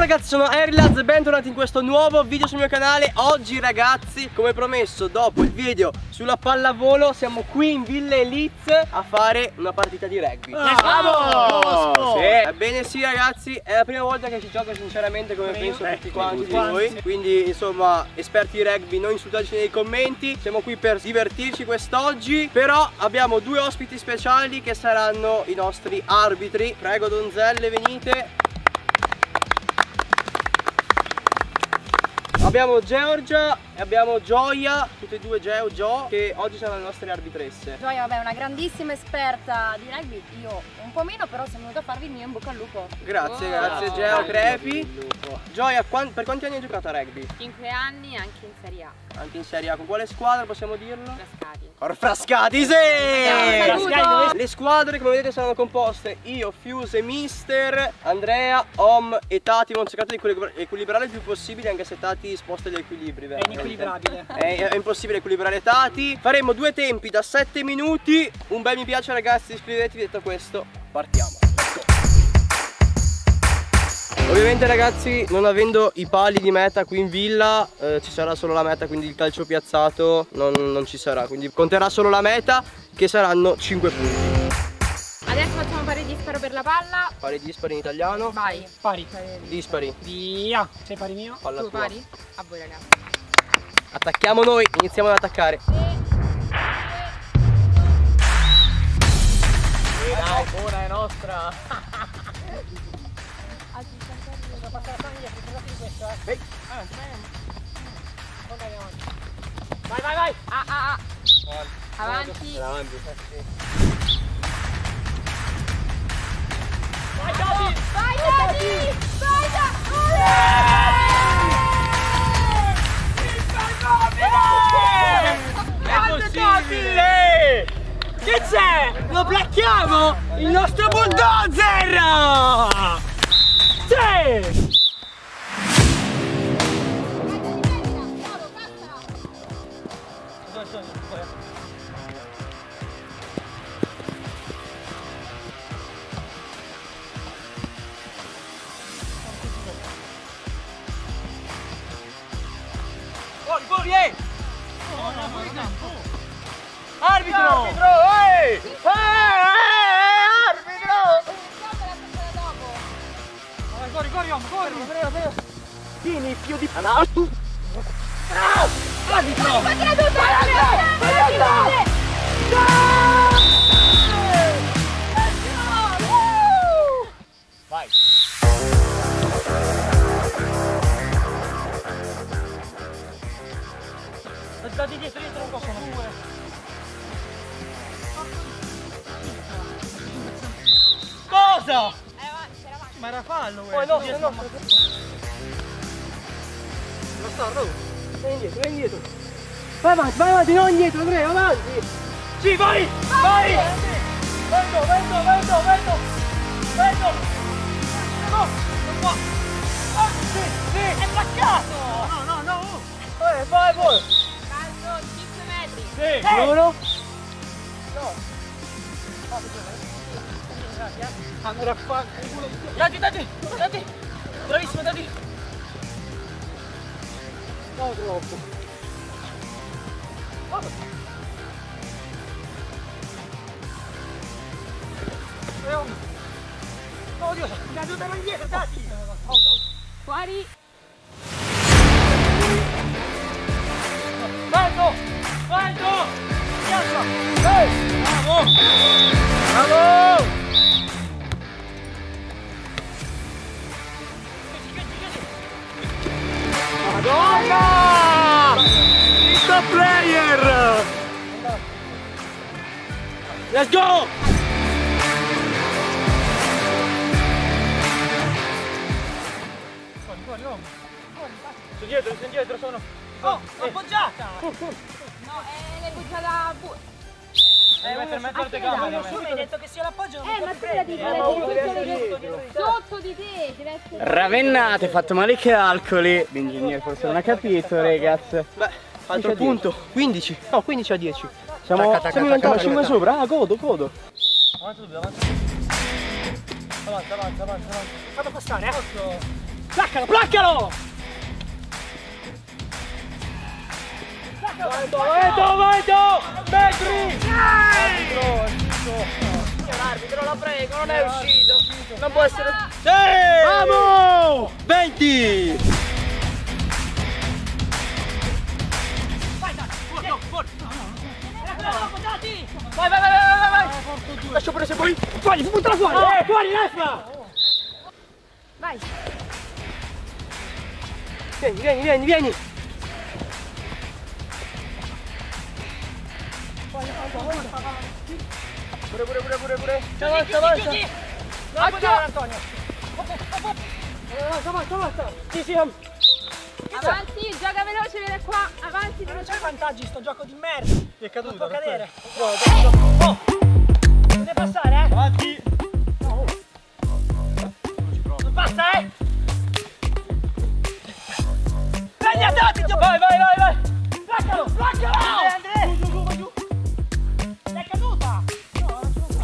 ragazzi, sono Airlads, bentornati in questo nuovo video sul mio canale. Oggi ragazzi, come promesso, dopo il video sulla pallavolo, siamo qui in Villa Elite a fare una partita di rugby. Vamos! Sì. Ebbene sì ragazzi, è la prima volta che ci gioco sinceramente, come penso tutti quanti voi. Quindi insomma, esperti di rugby, non insultateci nei commenti. Siamo qui per divertirci quest'oggi. Però abbiamo due ospiti speciali che saranno i nostri arbitri. Prego donzelle, venite. Abbiamo Georgia e abbiamo Gioia, tutte e due Gio, che oggi saranno le nostre arbitresse. Gioia, vabbè, è una grandissima esperta di rugby, io un po' meno, però sono venuta a farvi il mio in bocca al lupo. Grazie, grazie Geo, crepi. Gioia, per quanti anni hai giocato a rugby? 5 anni anche in Serie A. Anche in Serie A, con quale squadra possiamo dirlo? Frascati. Frascati, sì! Le squadre come vedete saranno composte io, Fuse, Mister, Andrea, Om e Tati. Abbiamo cercato di equilibrare il più possibile, anche se Tati sposta gli equilibri. È inequilibrabile. È impossibile equilibrare Tati. Faremo due tempi da 7 minuti. Un bel mi piace ragazzi, iscrivetevi. Detto questo, partiamo. Ovviamente ragazzi, non avendo i pali di meta qui in villa, ci sarà solo la meta, quindi il calcio piazzato non ci sarà. Quindi conterà solo la meta, che saranno 5 punti. Adesso facciamo pari disparo per la palla. Pari dispari in italiano. Vai. Pari. Dispari. Via. Sei pari mio? Palla Tu tua. pari? A voi ragazzi. Attacchiamo noi, iniziamo ad attaccare. Dai, buona è nostra. Vai, vai, vai. Avanti. Vai, Dadi. Vai Dadi! Vai Grande Davide! Che c'è? Lo placchiamo! Il nostro bulldozer! Sì! Fuori, Arbitro! Arbitro! Corri, corri, corri! Vieni, figlio di... Arbitro! Vai! Da di dietro non possono due. Cosa? Ma era fallo questo. Oh, no, no. Bastardo. Vai indietro. Vai avanti, non indietro, Andrea, avanti. Sì, vai! Vai! Vento! No, non qua! Sì! È placcato! No! Vai, buono. Calcio 5 metri. Sì! Uno. Andrà a fare il culo. Dati! Bravissimo, dati! No, troppo. Oddio, mi ha dovuto indietro, dati! Fuori. Vento! Piazza! Bravo! Madonna! The player! Let's go! Sono dietro, sono. Oh, appoggiata! No, l'hai buttata Per mettere le gambe. Tu mi hai detto che sia l'appoggio. ma tu la dici sotto di te, deve essere. Ravennate, fatto male i calcoli. L'ingegnere forse non ha capito, ragazzi. Beh, altro punto. 15. No, 15 a 10. Siamo in vantaggi 5 sopra. Ah, godo. Avanza subito, avanza. Avanza. Fatto passare, Placcalo, placcalo! Vai! Metri! L'arbitro, la prego, non è uscito. Non può essere. Sì! Vamo! 20! Vai! Lascio prese poi. Fuori, buttala fuori! Fuori, Lesma! Vai. Vieni. Pure. Avanza. Avanza. Sì. Avanti, gioca veloce, viene qua. Avanti, Non c'è vantaggi sto gioco di merda! Ti è caduto. Non può cadere! Oh! Deve passare, eh! Avanti. Non passa, eh! Prendi a dati! Vai. Placcalo! Andrea! Giù! È caduta! No,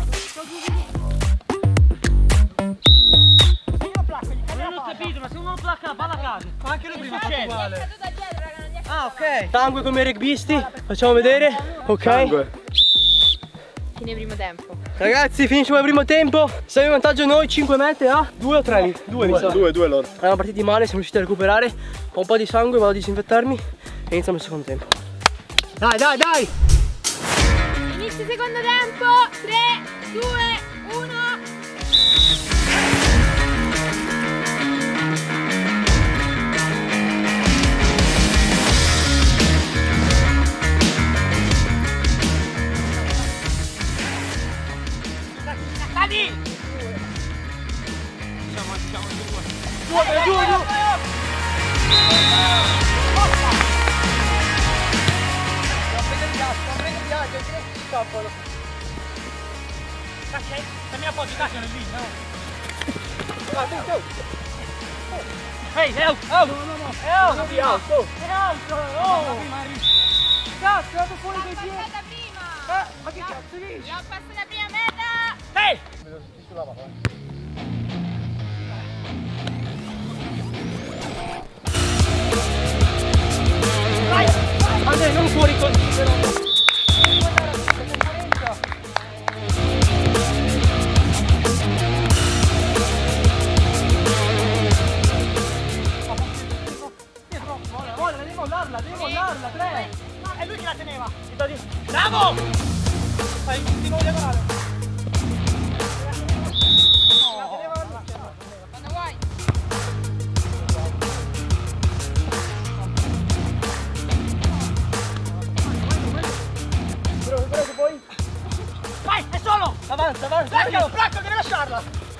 se io lo placco, gli cade la palla. Non ho capito, ma se uno lo placca la palla cade. Anche lui prima c'è. caduta dietro, raga, non gli è Ah, ok. Sangue come i rugbisti. Facciamo vedere. Ok. Sangue. fine primo tempo. Ragazzi, finisce il primo tempo. Siamo in vantaggio noi 5 metri a 2 o 3? 2 mi sa. 2 loro. Eravamo partiti male, siamo riusciti a recuperare. Ho un po' di sangue, vado a disinfettarmi e iniziamo il secondo tempo. Dai! Inizio secondo tempo. 3, 2, 1. Giù! Scappano. Dammi appoggio, cacchio nel lì, no? Ehi, è out! È Cazzo, è andato fuori dai piedi! Passata prima! Ma che cazzo dici? L'ho passata prima meta! Ehi! Vai! Andrea, non fuori così però! Devi mollarla, 3! È lui che la teneva! Bravo! Fai di nuovo diagonale! Quando vuoi! Prego poi! Vai, è solo! Avanza! Placco, devi lasciarla!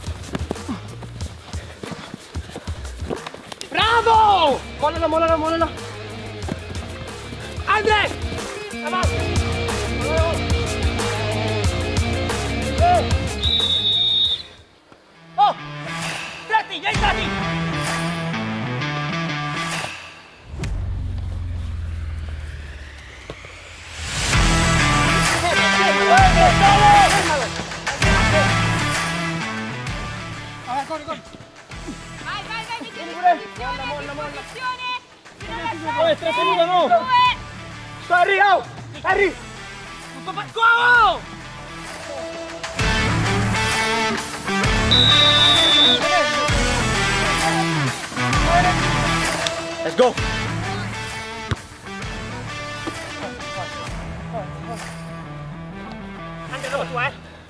Bravo! Mollala! Andre! Avanti! Oh! Stretti, gli entrati! Corri! Vai, mi tieni in posizione! Vai, trattenuta no! Harry! Tutto qua! Let's go! Anche dopo tu,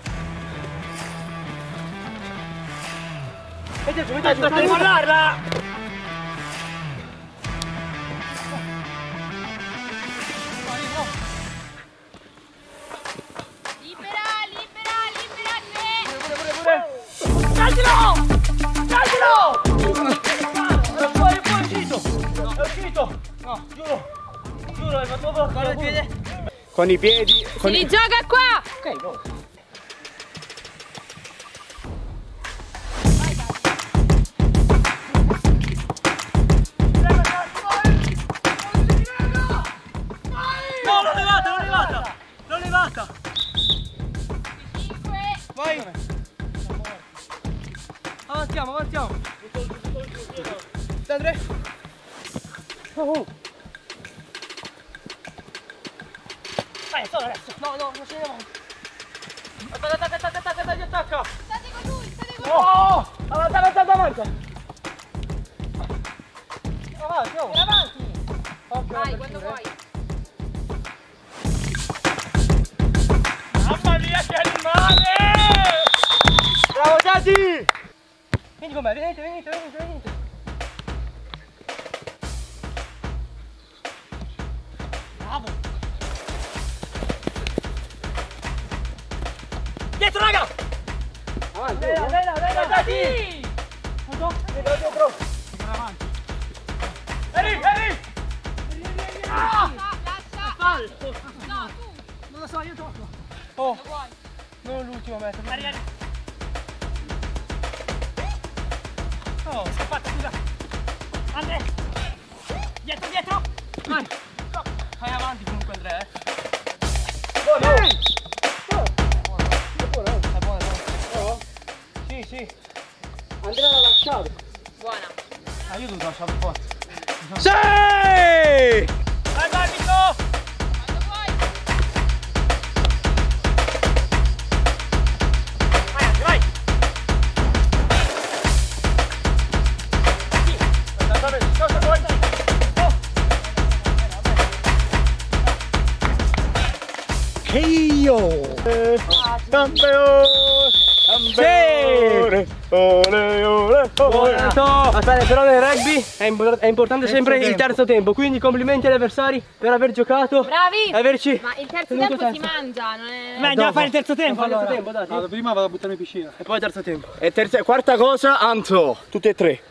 Metti giù! Devi mollarla! Calcilo! È uscito! No, giuro, hai fatto bloccare il piede. Con i piedi. Si rigioca qua! Ok, go! No, l'ho levata! 5. Vai! Avanziamo! Andre. Vai, solo adesso. No, non ce ne avanti. Attacca. State con lui, state con lui. Oh! Avanti. Avanti, oh. Avanti. Ok, Vai, quando vuoi. Mamma mia, che animale! Bravo Gianni! Vieni con me, venite. Bravo! Dietro, raga! Avanti. Dai! Dietro. Avanti! Vieni! Ah! Lascia. No, tu. Non lo so, io gioco. Oh, non l'ultimo metro. Vieni. Oh, è scappata, scusa. Andre! Dietro! Vai. Fai avanti comunque Andrea, È buono. Sì. Andrea l'ha lasciato. Buona. Ah, io devo lasciare forza. Sì! Vai, Nico! Quando vuoi. Vai! Che io! Campione! Ole! Aspetta, però nel rugby è importante sempre il terzo tempo, quindi complimenti agli avversari per aver giocato. Bravi. E averci. Ma il terzo tenuto tempo si terzo. mangia, non è... Vai, andiamo a fare il terzo tempo Fai il terzo allora. tempo, dai. Vado prima, vado a buttarmi in piscina. E poi terzo tempo. E quarta cosa, Anto, tutte e tre.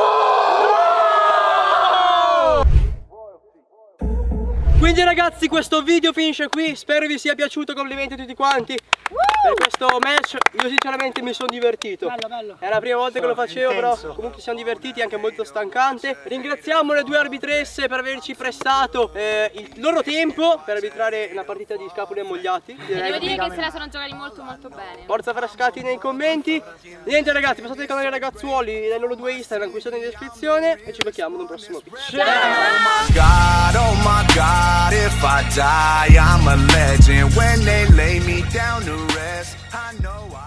Quindi ragazzi questo video finisce qui, spero vi sia piaciuto, complimenti a tutti quanti per questo match. Io sinceramente mi sono divertito. Bello. È la prima volta che lo facevo, però comunque ci siamo divertiti, anche molto stancante. Ringraziamo le due arbitresse per averci prestato il loro tempo per arbitrare una partita di Scapoli e Mogliati. Devo dire che se la sono giocati molto bene. Forza Frascati nei commenti. Niente ragazzi, passate il canale Ragazzuoli, dai loro due Instagram qui sotto in descrizione e ci becchiamo in un prossimo video. Oh my God, if I die, I'm a legend. When they lay me down to rest, I know